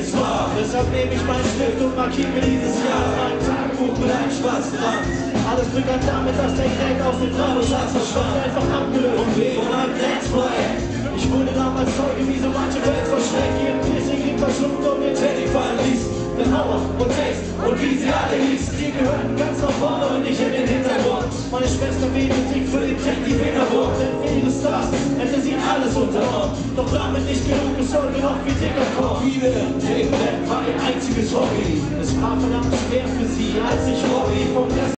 einiges wahr. Deshalb nehme ich meinen Stift und markiere dieses Jahr. Mein Tagebuch mit einem schwarzen Rand. Alles begann damit, dass der Crack aus dem Traumschatz verschwand. Einfach abgelöst vom Weg von einem Dance-Projekt. Ich wurde damals Zeuge, wie so manche Welt verschreckt. Ihren Piercing lieb verschluckt und den Teddy fallen ließ. Den Hauer und Text und wie sie alle hießen. Die gehörten ganz nach vorne und nicht in den Hintergrund. Meine Schwester betet sich für den Tech die Fingerwurf. Denn für ihre Stars hätte sie alles unternommen. Doch damit nicht genug, es sollte noch viel dicker kommen. Viele denken, Rap war ihr einziges Hobby. Es war verdammt schwer für sie, als ich Robby vom Rest